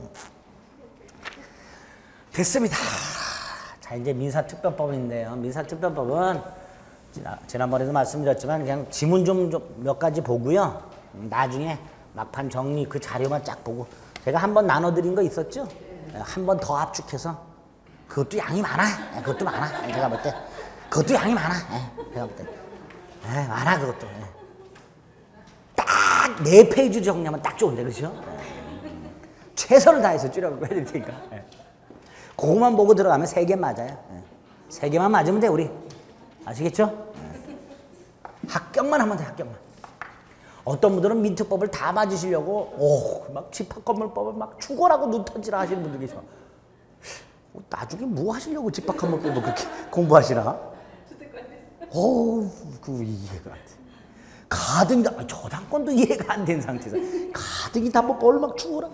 됐습니다. 자, 이제 민사특별법인데요. 민사특별법은 지난번에도 말씀드렸지만 그냥 지문 좀 몇 가지 보고요. 나중에 막판 정리 그 자료만 쫙 보고 제가 한번 나눠드린 거 있었죠? 한 번 더 압축해서 그것도 양이 많아. 그것도 많아. 제가 볼 때 그것도 양이 많아. 제가 볼 때 많아 그것도. 딱 4페이지 정리하면 딱 좋은데, 그렇죠? 최선을 다해서 줄여갖고 해드릴 테니까. 그거만 보고 들어가면 3개 맞아요. 3개만 맞으면 돼, 우리. 아시겠죠? 합격만 하면 돼, 합격만. 어떤 분들은 민특법을 다 맞으시려고, 막 집합건물법을 막 죽어라고 눈터지라 하시는 분들 계셔. 나중에 뭐 하시려고 집합건물법도 그렇게 공부하시나? 그 이해가 안 돼. 가등이 저당권도 이해가 안 된 상태에서 가등이 다 뭐 뭘 막 죽어라.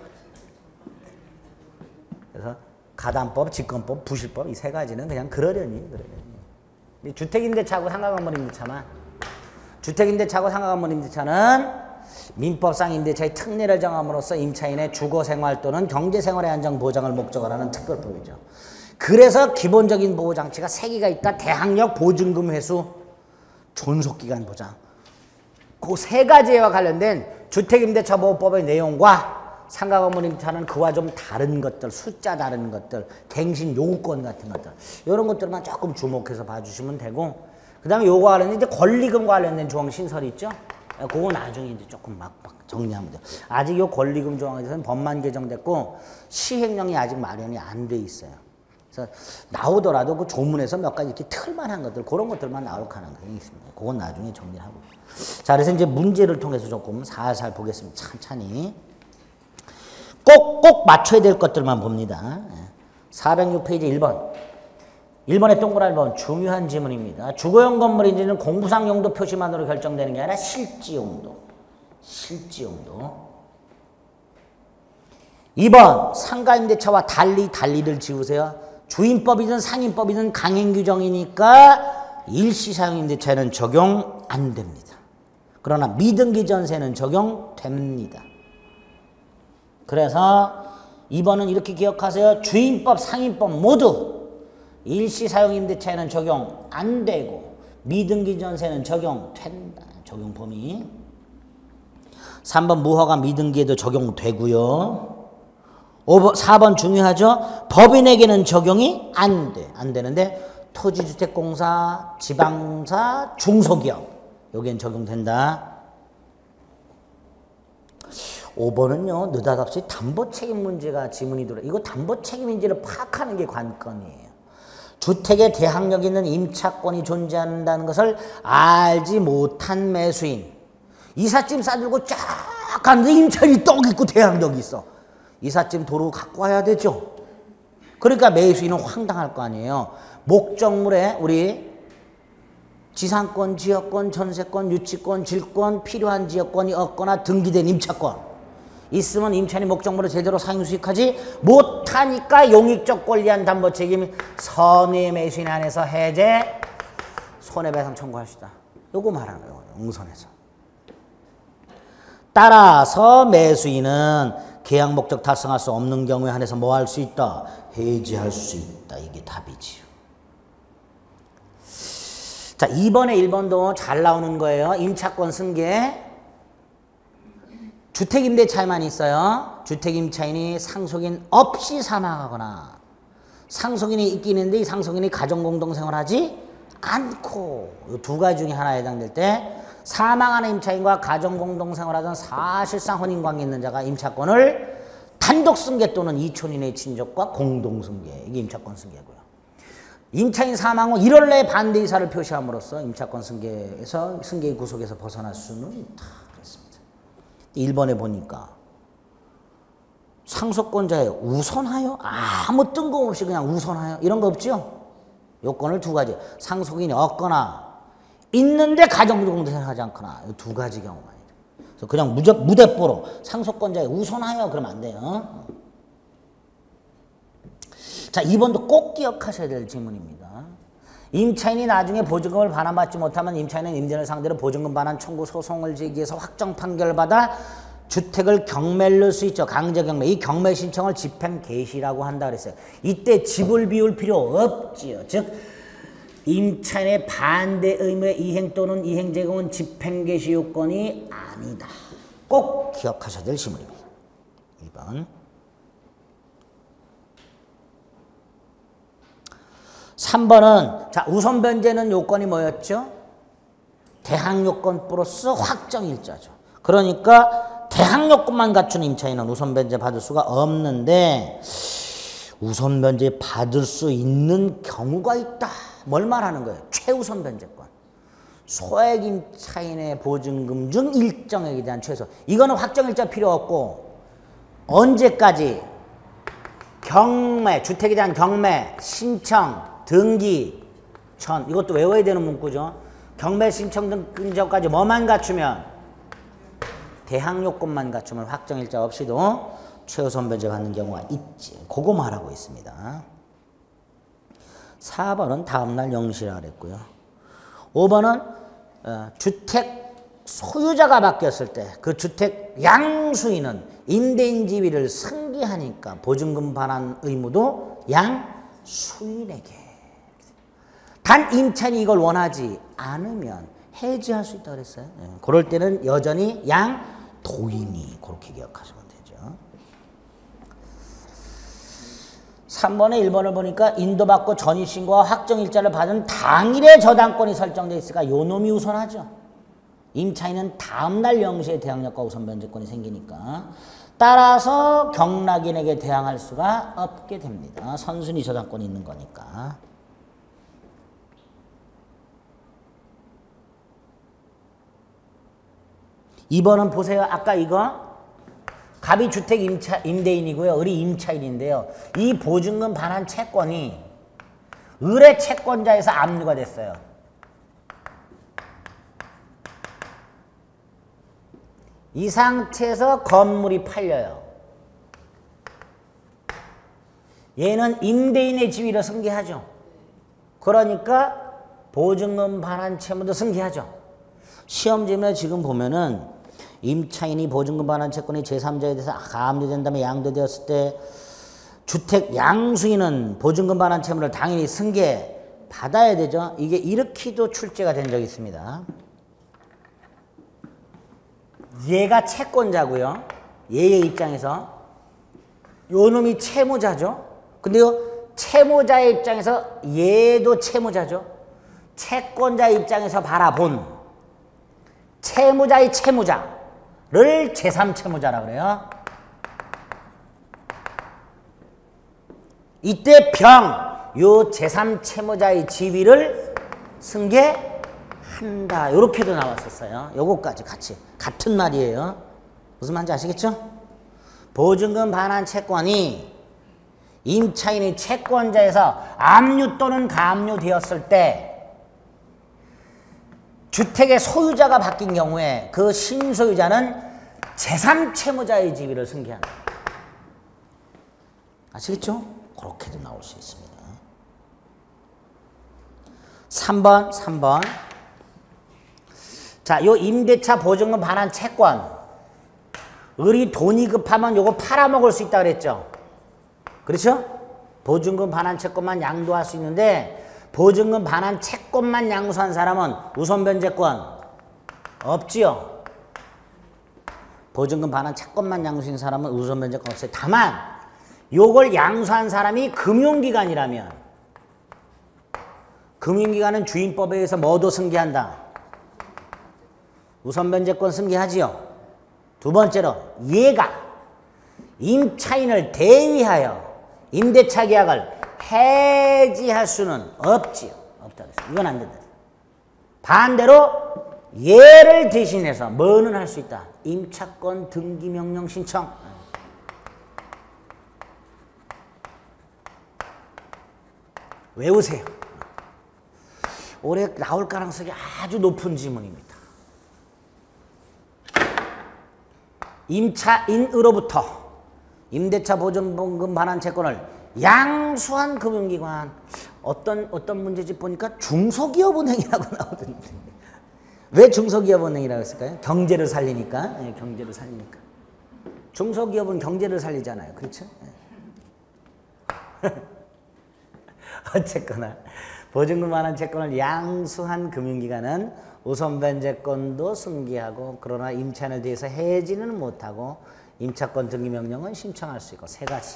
그래서 가담법, 직권법, 부실법 이 3가지는 그냥 그러려니. 주택임대차하고 상가건물임대차만. 주택임대차하고 상가건물임대차는 민법상 임대차의 특례를 정함으로써 임차인의 주거생활 또는 경제생활의 안정 보장을 목적으로 하는 특별법이죠. 그래서 기본적인 보호장치가 3개가 있다. 대항력, 보증금 회수, 존속기간 보장. 그 3가지와 관련된 주택임대차 보호법의 내용과 상가건물임대차는 그와 좀 다른 것들, 숫자 다른 것들, 갱신 요구권 같은 것들 이런 것들만 조금 주목해서 봐주시면 되고, 그 다음에 요거와 관련된 이제 권리금과 관련된 조항 신설이 있죠. 그거 나중에 이제 조금 막 정리하면 돼요. 아직 요 권리금 조항에 대해서는 법만 개정됐고 시행령이 아직 마련이 안 돼 있어요. 그래서 나오더라도 그 조문에서 몇 가지 이렇게 틀만한 것들, 그런 것들만 나올 가능성이 있습니다. 그건 나중에 정리를 하고. 자, 그래서 이제 문제를 통해서 조금 살살 보겠습니다. 천천히. 꼭 맞춰야 될 것들만 봅니다. 406페이지 1번. 1번의 동그라미 번 중요한 지문입니다. 주거용 건물인지는 공부상 용도 표시만으로 결정되는 게 아니라 실지 용도. 실지 용도. 2번 상가임대차와 달리를 지우세요. 주임법이든 상임법이든 강행규정이니까 일시사용임대차에는 적용 안 됩니다. 그러나 미등기 전세는 적용됩니다. 그래서 2번은 이렇게 기억하세요. 주임법, 상임법 모두 일시사용임대차에는 적용 안 되고 미등기 전세는 적용된다. 적용 범위. 3번 무허가 미등기에도 적용되고요. 4번 중요하죠. 법인에게는 적용이 안 돼. 안 되는데 토지주택공사, 지방사, 중소기업 여기엔 적용된다. 5번은요. 느닷없이 담보책임 문제가 지문이 들어. 이거 담보책임인지를 파악하는 게 관건이에요. 주택에 대항력 있는 임차권이 존재한다는 것을 알지 못한 매수인. 이삿짐 싸들고 쫙 가는데 임차인이 떡 있고 대항력이 있어. 이삿짐 도로 갖고 와야 되죠. 그러니까 매수인은 황당할 거 아니에요. 목적물에 우리 지상권, 지역권, 전세권, 유치권, 질권, 필요한 지역권이 없거나 등기된 임차권. 있으면 임차인이 목적물을 제대로 사용수익하지 못하니까 용익적 권리한 담보 책임 선의 매수인 안에서 해제 손해배상 청구할 수 있다. 요거 말하는 거예요. 응선에서. 따라서 매수인은 계약 목적 달성할 수 없는 경우에 한해서 뭐 할 수 있다? 해지할 수 있다. 이게 답이지요. 자, 2번에 1번도 잘 나오는 거예요. 임차권 승계. 주택임대차에만 있어요. 주택임차인이 상속인 없이 사망하거나 상속인이 있긴 있는데 이 상속인이 가정공동생활하지 않고 이 두 가지 중에 하나에 해당될 때 사망하는 임차인과 가정공동생활하던 사실상 혼인관계 있는 자가 임차권을 단독승계 또는 이촌 이내의 친족과 공동승계. 이게 임차권 승계고요. 임차인 사망 후 1월 내에 반대 의사를 표시함으로써 임차권 승계에서 승계의 구속에서 벗어날 수는 있다. 그랬습니다. 1번에 보니까 상속권자에 우선하여 아무 뜬금없이 그냥 우선하여 이런 거 없죠? 요건을 두 가지. 상속인이 없거나 있는데 가정공동생활하지 않거나 이 두 가지 경우만이죠. 그래서 그냥 무대뽀로 상속권자에 우선하여 그러면 안 돼요. 자, 2번도 꼭 기억하셔야 될 질문입니다. 임차인이 나중에 보증금을 반환받지 못하면 임차인은 임대인을 상대로 보증금 반환 청구 소송을 제기해서 확정 판결을 받아 주택을 경매를 수 있죠. 강제 경매. 이 경매 신청을 집행 개시라고 한다 그랬어요. 이때 집을 비울 필요 없지요. 즉 임차인의 반대 의무의 이행 또는 이행 제공은 집행 개시 요건이 아니다. 꼭 기억하셔야 될 질문입니다. 2번. 3번은 자, 우선 변제는 요건이 뭐였죠? 대항 요건 플러스 확정 일자죠. 그러니까 대항 요건만 갖춘 임차인은 우선 변제 받을 수가 없는데 우선 변제 받을 수 있는 경우가 있다. 뭘 말하는 거예요? 최우선 변제권. 소액 임차인의 보증금 중 일정액에 대한 최소. 이거는 확정 일자 필요 없고 언제까지 경매, 주택에 대한 경매, 신청, 등기, 전 이것도 외워야 되는 문구죠. 경매 신청 등기 전까지 뭐만 갖추면 대항 요건만 갖추면 확정 일자 없이도 최우선 변제 받는 경우가 있지. 그거 말하고 있습니다. 4번은 다음날 영시라 그랬고요. 5번은 주택 소유자가 바뀌었을 때 그 주택 양수인은 임대인 지위를 승계하니까 보증금 반환 의무도 양수인에게. 단 임차인이 이걸 원하지 않으면 해지할 수 있다고 그랬어요. 그럴 때는 여전히 양도인이 그렇게 기억하시면 되죠. 3번에 1번을 보니까 인도받고 전입신고와 확정일자를 받은 당일에 저당권이 설정되어 있으니까 요 놈이 우선하죠. 임차인은 다음날 0시에 대항력과 우선변제권이 생기니까 따라서 경락인에게 대항할 수가 없게 됩니다. 선순위 저당권이 있는 거니까. 2번은 보세요. 아까 이거 갑이 주택 임대인이고요. 을이 임차인인데요. 이 보증금 반환 채권이 을의 채권자에서 압류가 됐어요. 이 상태에서 건물이 팔려요. 얘는 임대인의 지위로 승계하죠. 그러니까 보증금 반환 채무도 승계하죠. 시험지에 지금 보면은 임차인이 보증금 반환 채권이 제3자에 대해서 가압류된 다음에 양도되었을 때 주택 양수인은 보증금 반환 채무를 당연히 승계 받아야 되죠. 이게 이렇게도 출제가 된 적이 있습니다. 얘가 채권자고요. 얘의 입장에서 요 놈이 채무자죠. 근데요 채무자의 입장에서 얘도 채무자죠. 채권자 입장에서 바라본 채무자의 채무자를 제3채무자라고 그래요. 이때 요 제3채무자의 지위를 승계한다. 이렇게도 나왔었어요. 요거까지 같이 같은 말이에요. 무슨 말인지 아시겠죠? 보증금 반환 채권이 임차인이 채권자에서 압류 또는 가압류되었을 때 주택의 소유자가 바뀐 경우에 그 신소유자는 제3채무자의 지위를 승계한다. 아시겠죠? 그렇게도 나올 수 있습니다. 3번. 자, 요 임대차 보증금 반환 채권. 을이 돈이 급하면 요거 팔아먹을 수 있다 그랬죠? 그렇죠? 보증금 반환 채권만 양도할 수 있는데 보증금 반환 채권만 양수한 사람은 우선 변제권 없지요? 보증금 반환 채권만 양수한 사람은 우선 변제권 없어요. 다만 요걸 양수한 사람이 금융기관이라면 금융기관은 주임법에 의해서 뭐도 승계한다? 우선 변제권 승계하지요. 두 번째로 얘가 임차인을 대위하여 임대차 계약을 해지할 수는 없지요. 없다 그랬어요. 이건 안 된다. 반대로 얘를 대신해서 뭐는 할 수 있다? 임차권 등기명령 신청. 외우세요. 올해 나올 가능성이 아주 높은 지문입니다. 임차인으로부터 임대차 보증금 반환 채권을 양수한 금융기관. 어떤 문제집 보니까 중소기업은행이라고 나오던데. 왜 중소기업은행이라고 했을까요? 경제를 살리니까. 네, 경제를 살리니까. 중소기업은 경제를 살리잖아요. 그렇죠? 네. 어쨌거나 보증금 반환 채권을 양수한 금융기관은 우선 변제권도 승계하고 그러나 임차인을 대해서 해지는 못하고 임차권 등기명령은 신청할 수 있고 세 가지.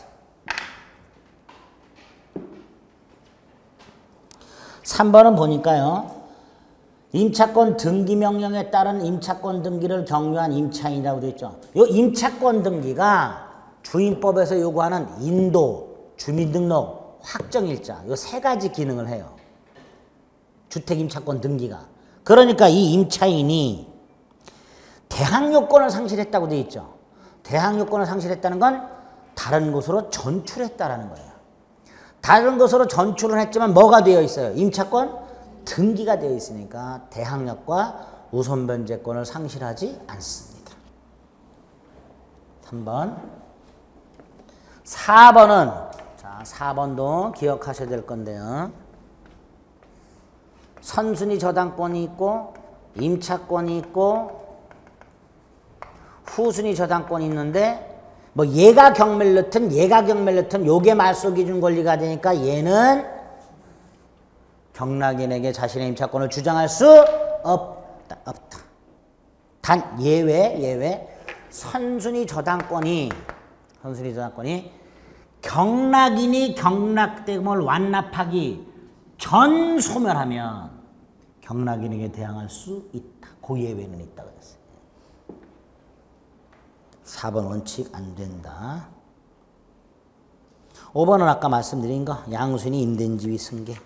3번은 보니까요. 임차권 등기명령에 따른 임차권 등기를 경유한 임차인이라고 되어 있죠. 이 임차권 등기가 주임법에서 요구하는 인도, 주민등록, 확정일자 이 세 가지 기능을 해요. 주택임차권 등기가. 그러니까 이 임차인이 대항요건을 상실했다고 되어 있죠. 대항요건을 상실했다는 건 다른 곳으로 전출했다라는 거예요. 다른 곳으로 전출을 했지만 뭐가 되어 있어요? 임차권 등기가 되어 있으니까 대항력과 우선변제권을 상실하지 않습니다. 3번. 4번은 자, 4번도 기억하셔야 될 건데요. 선순위 저당권이 있고 임차권이 있고 후순위 저당권이 있는데 뭐 얘가 경멜르튼 얘가 경멜르튼 요게 말소기준 권리가 되니까 얘는 경락인에게 자신의 임차권을 주장할 수 없다. 단 예외 선순위 저당권이 경락인이 경락대금을 완납하기 전 소멸하면 경락인에게 대항할 수 있다. 그 예외는 있다 그랬어요. 4번 원칙 안 된다. 5번은 아까 말씀드린 거 양수인이 임대인지위 승계.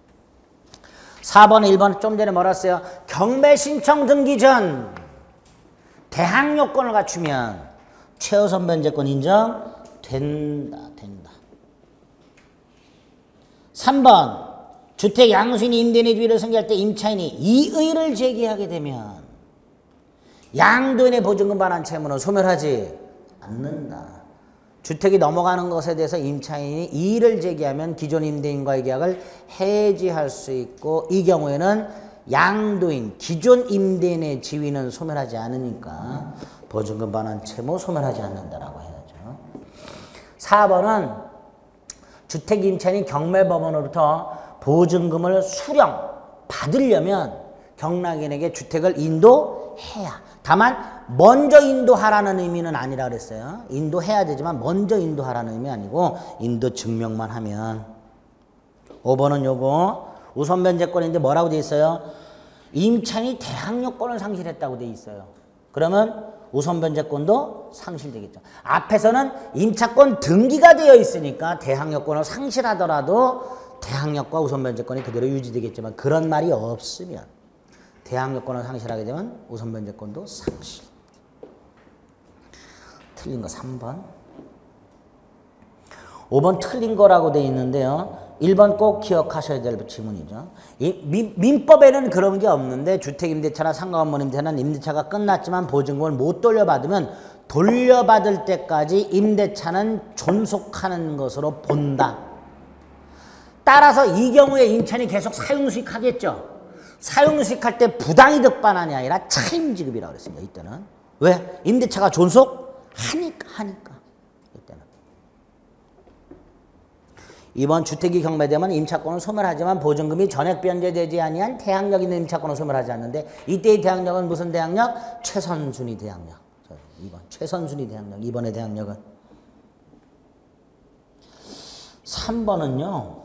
4번 1번 좀 전에 뭐라 했어요? 경매 신청 등기 전 대항 요건을 갖추면 최우선 변제권 인정된다. 3번 주택 양수인이 임대인의 지위를 승계할 때 임차인이 이의를 제기하게 되면 양도인의 보증금 반환 채무는 소멸하지 않는다. 주택이 넘어가는 것에 대해서 임차인이 이의를 제기하면 기존 임대인과의 계약을 해지할 수 있고 이 경우에는 양도인, 기존 임대인의 지위는 소멸하지 않으니까 보증금 반환 채무 소멸하지 않는다라고 해야죠. 4번은 주택 임차인이 경매법원으로부터 보증금을 수령 받으려면 경락인에게 주택을 인도해야. 다만 먼저 인도하라는 의미는 아니라 그랬어요. 인도해야 되지만 먼저 인도하라는 의미 아니고 인도 증명만 하면. 5번은 요거 우선 변제권인데 뭐라고 돼 있어요? 임차인이 대항요건을 상실했다고 돼 있어요. 그러면 우선 변제권도 상실되겠죠. 앞에서는 임차권 등기가 되어 있으니까 대항요건을 상실하더라도 대항력과 우선 변제권이 그대로 유지되겠지만 그런 말이 없으면 대항요건을 상실하게 되면 우선 변제권도 상실. 틀린 거 3번. 5번 틀린 거라고 돼 있는데요. 1번 꼭 기억하셔야 될 지문이죠. 민법에는 그런 게 없는데 주택임대차나 상가원목임대차는 임대차가 끝났지만 보증금을 못 돌려받으면 돌려받을 때까지 임대차는 존속하는 것으로 본다. 따라서 이 경우에 임차인이 계속 사용수익 하겠죠. 사용수익 할 때 부당이득반환이 아니라 차임지급이라고 그랬습니다. 이때는. 왜? 임대차가 존속하니까. 이때는. 이번 주택이 경매되면 임차권은 소멸하지만 보증금이 전액 변제되지 아니한 대항력 있는 임차권은 소멸하지 않는데 이때의 대항력은 무슨 대항력? 최선순위 대항력. 2번 최선순위 대항력. 2번의 대항력은 3번은요.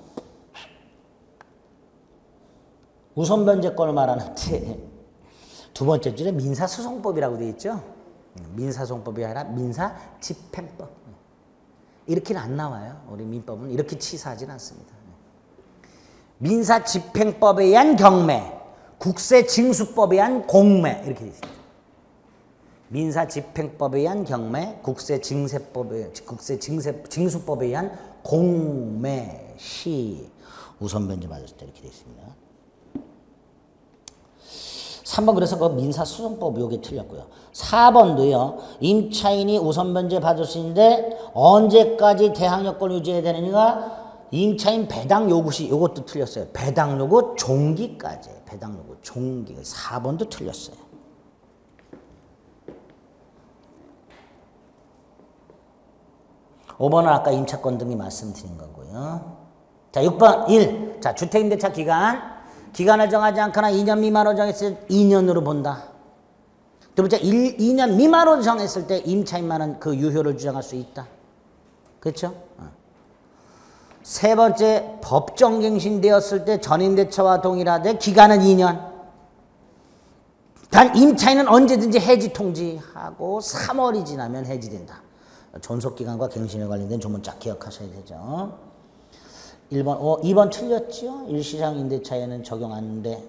우선 변제권을 말하는데 두 번째 줄에 민사소송법이라고 되어 있죠. 민사소송법이 아니라 민사집행법. 이렇게는 안 나와요. 우리 민법은 이렇게 치사하진 않습니다. 민사집행법에 의한 경매, 국세징수법에 의한 공매 이렇게 되어 있습니다. 민사집행법에 의한 경매, 국세징수법에 의한 공매 시 우선 변제 받았을 때 이렇게 되어 있습니다. 3번 그래서 그 민사소송법 요게 틀렸고요. 4번도요. 임차인이 우선 변제 받을 수 있는데 언제까지 대항력권 유지해야 되느냐가 임차인 배당 요구시 요것도 틀렸어요. 배당 요구 종기까지. 배당 요구 종기. 4번도 틀렸어요. 5번은 아까 임차권 등기 말씀드린 거고요. 자, 6번 1. 자, 주택임대차 기간을 정하지 않거나 2년 미만으로 정했을 때 2년으로 본다. 두 번째 2년 미만으로 정했을 때 임차인만은 그 유효를 주장할 수 있다. 그렇죠? 세 번째 법정갱신되었을 때 전임대차와 동일하되 기간은 2년. 단 임차인은 언제든지 해지 통지하고 3월이 지나면 해지된다. 존속기간과 갱신에 관련된 조문 쫙 기억하셔야 되죠. 1번, 2번 틀렸죠? 일시상 임대차에는 적용 안 돼.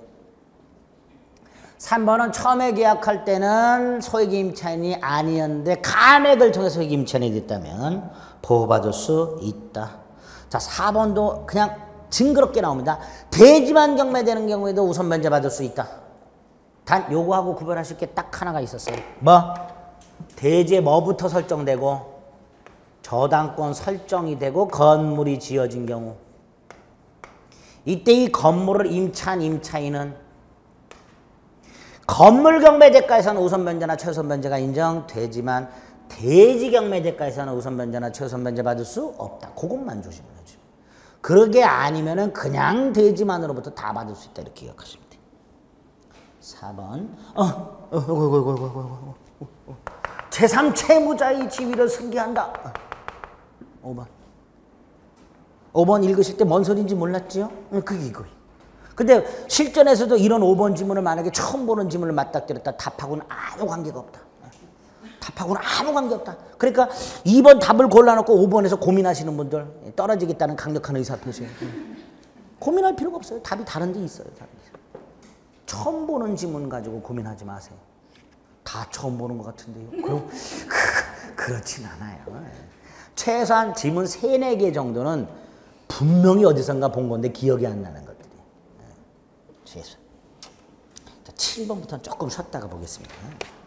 3번은 처음에 계약할 때는 소액 임차인이 아니었는데 감액을 통해서 소액 임차인이 됐다면 보호받을 수 있다. 자, 4번도 그냥 징그럽게 나옵니다. 대지만 경매되는 경우에도 우선 변제 받을 수 있다. 단 요거하고 구별하실 게 딱 하나가 있었어요. 뭐? 대지에 뭐부터 설정되고 저당권 설정이 되고 건물이 지어진 경우. 이때 이 건물을 임차한 임차인은 건물 경매대가에서는 우선 변제나 최우선 변제가 인정되지만 대지 경매대가에서는 우선 변제나 최우선 변제 받을 수 없다. 그것만 조심을 해주면. 그러게 아니면은 그냥 대지만으로부터 다 받을 수 있다. 이렇게 기억하시면 돼요. 4번. 제3채무자의 지위를 승계한다. 5번. 5번 읽으실 때 뭔 소리인지 몰랐지요? 그게 이거예요. 근데 실전에서도 이런 5번 지문을 만약에 처음 보는 지문을 맞닥뜨렸다. 답하고는 아무 관계가 없다. 답하고는 아무 관계 없다. 그러니까 2번 답을 골라놓고 5번에서 고민하시는 분들 떨어지겠다는 강력한 의사표시. 고민할 필요가 없어요. 답이 다른 데 있어요. 처음 보는 지문 가지고 고민하지 마세요. 다 처음 보는 것 같은데요. 그럼 그렇진 않아요. 최소한 지문 3, 4개 정도는 분명히 어디선가 본 건데 기억이 안 나는 것들이. 최소. 7번부터는 조금 쉬었다가 보겠습니다.